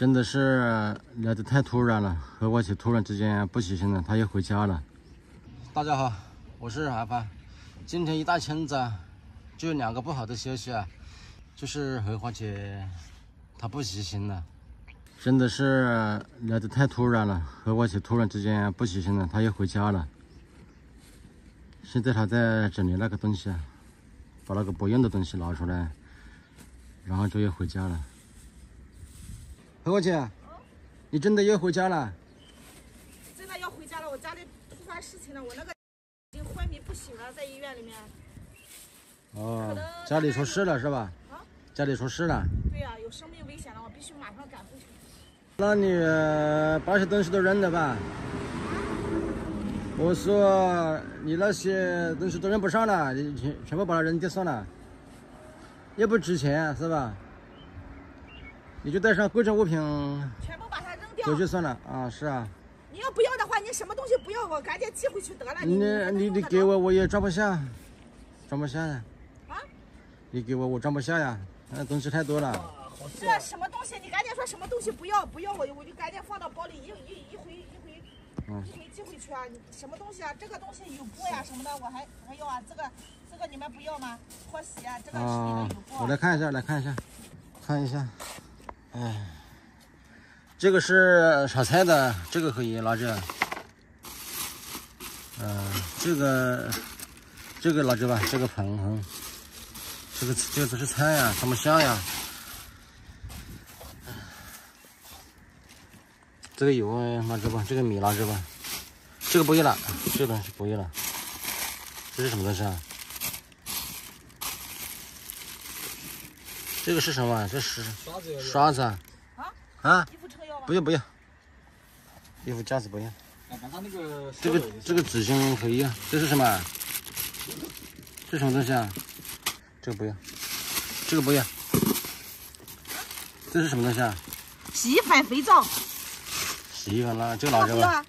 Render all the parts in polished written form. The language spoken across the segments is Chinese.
真的是来得太突然了，何华姐突然之间不起身了，她也回家了。大家好，我是韩帆。今天一大清早就有2个不好的消息啊，就是何华姐她不起身了。真的是来得太突然了，何华姐突然之间不起身了，她也回家了。现在她在整理那个东西啊，把那个不用的东西拿出来，然后就要回家了。何华姐，你真的要回家了？ 真的要回家了，我家里突发事情了，我那个已经昏迷不醒了，在医院里面。 哦，家里出事了是吧？ 啊？ 家里出事了？ 对呀、有生命危险了，我必须马上赶回去。 那你把些东西都扔了吧？我说你那些东西都扔不上了，你全部把它扔掉算了，也不值钱是吧？你就带上贵重物品全部把它扔掉。 回去算了啊，是啊。 你要不要的话，你什么东西不要，我赶紧寄回去得了。 你给我也装不下，装不下呀。 啊？ 你给我装不下呀，那东西太多了。 这什么东西？你赶紧说什么东西不要，我就赶紧放到包里，一回寄回去啊！你什么东西啊？这个东西有布呀什么的，我还要啊。这个你们不要吗？拖鞋啊，这个是里面有布。 我来看一下，看一下。哎，这个是炒菜的，这个可以拿着。这个拿着吧，这个盆，这个不是菜呀，装不下呀。这个油拿着吧，这个米拿着吧，这个不要了，这个东西不要了。这是什么东西啊？这个是什么？这是刷子啊？啊？ 衣服撑腰吧？ 不要，衣服架子不要。这个纸巾可以啊。这是什么？这什么东西啊？这个不要，这个不要。这是什么东西啊？ 洗衣粉、肥皂。 洗衣粉啦，这个拿着吧。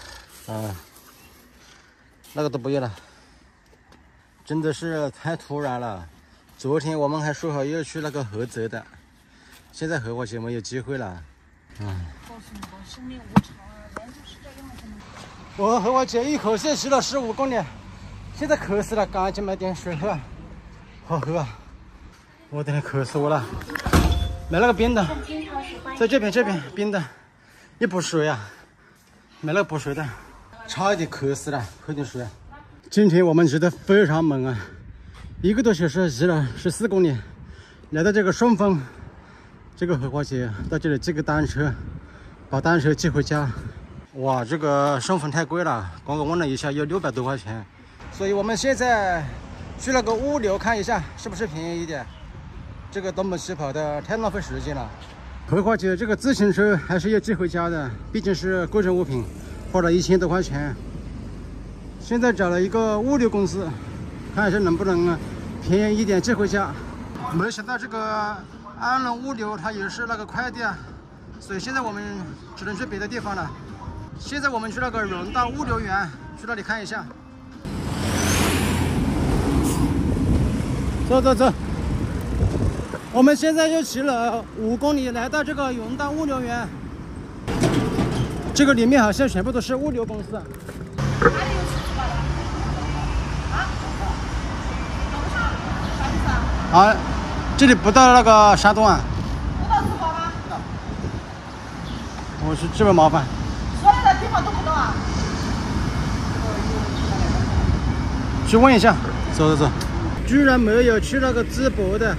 那个都不要了。真的是太突然了。昨天我们还说好要去那个菏泽的，现在何华姐没有机会了。 告诉你吧，生命无常啊，人就是这样子。 我和何华姐一口气骑了15公里，现在渴死了，赶紧买点水喝，好喝啊！我的天，渴死我了！买那个冰的，在这边冰的，一补水啊！买那个补水的，差一点渴死了，喝点水。今天我们骑得非常猛啊，1个多小时骑了14公里，来到这个顺丰，这个何华姐到这里借个单车，把单车寄回家。哇，这个顺丰太贵了，刚刚问了一下，要600多块钱，所以我们现在去那个物流看一下，是不是便宜一点。这个东奔西跑的太浪费时间了。何华姐这个自行车还是要寄回家的，毕竟是贵重物品，花了1000多块钱。现在找了一个物流公司，看一下能不能便宜一点寄回家。没想到这个安龙物流它也是那个快递啊，所以现在我们只能去别的地方了。现在我们去那个荣大物流园，去那里看一下。走，我们现在又骑了5公里，来到这个荣大物流园。这个里面好像全部都是物流公司。 哪里有吃的啊？找不上，啥意思啊？ 啊，这里不到那个山东啊？ 不到淄博吗？ 我是这么麻烦。 所有的地方都不到啊？ 去问一下，走，居然没有去那个淄博的，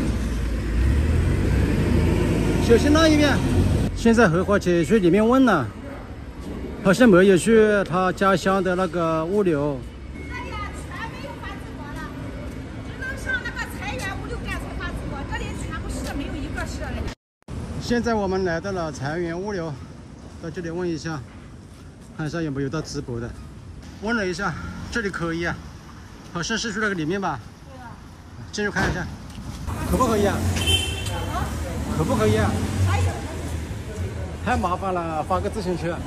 小心那一边。现在何华姐去里面问了，好像没有去她家乡的那个物流。 这里啊，全没有发淄博的，只能上那个财源物流站才发淄博，这里全部市没有一个市的。 现在我们来到了财源物流，到这里问一下，看一下有没有到淄博的。问了一下，这里可以啊，好像是去那个里面吧。 对了。 进入看一下，可不可以啊？可不可以啊？太麻烦了，发个自行车。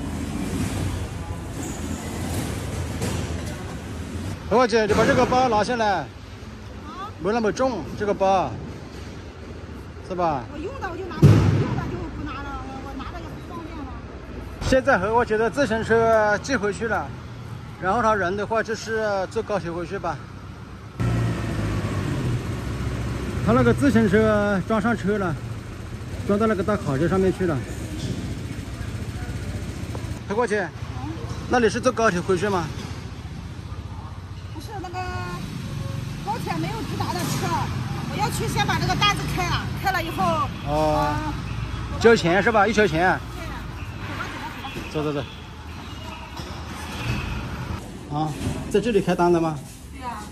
何华姐，你把这个包拿下来，没那么重，这个包，是吧？ 我用的我就拿，不用的就不拿了。 现在和我觉得自行车寄回去了，然后他人的话就是坐高铁回去吧。他那个自行车装上车了，装到那个大卡车上面去了。何国姐，那你是坐高铁回去吗？ 不是那个高铁没有直达的车，我要去先把这个单子开了，开了以后交钱是吧？一交钱。 对， 走走走。啊，在这里开单的吗？ 对呀。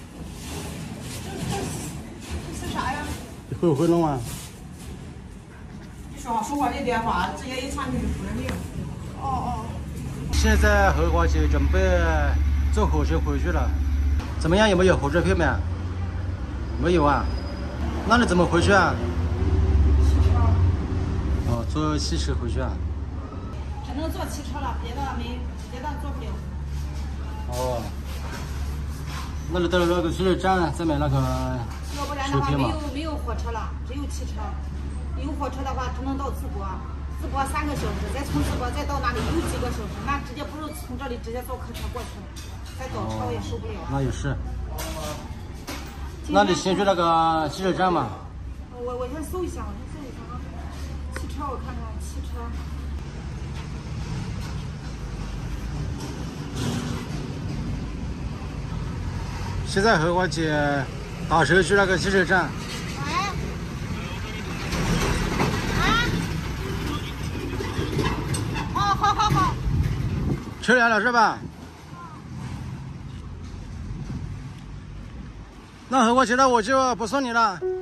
这是啥呀？ 你会不会弄啊？ 你说我的电话，直接一传进去出人命。哦。 现在荷花姐准备坐火车回去了，怎么样？有没有火车票没？没有啊？那你怎么回去啊？ 汽车。 哦，坐汽车回去啊？ 只能坐汽车了，别的坐不了。 哦，那你到了那个汽车站再买那个要不然的话没有火车了，只有汽车。有火车的话，只能到淄博。淄博3个小时，再从淄博再到那里又几个小时，那直接不如从这里直接坐客车过去，再倒车我也受不了。 那也是。那你先去那个汽车站嘛。 我先搜一下，啊，汽车我看看汽车。 现在荷花姐打车去那个汽车站。 好， 车来了是吧？那荷花姐，那我就不送你了。